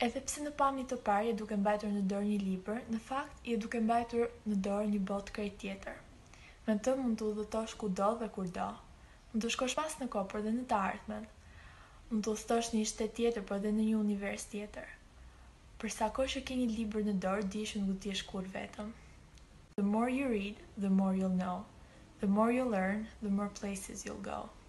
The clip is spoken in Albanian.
Edhe pse në pamje të parë je duke mbajtur në dorë një libër, në fakt je duke mbajtur në dorë një botë krejt tjetër. Me të mund të udhëtosh kudo dhe kurdo. Mund të shkosh pas në kohë, por dhe në të ardhmen. Mund të udhëtosh në një shtet tjetër, por dhe në një univers tjetër. Për sa kohë që ke një libër në dorë, dish nuk do të jesh kur vetëm. The more you read, the more you'll know. The more you learn, the more places you'll go.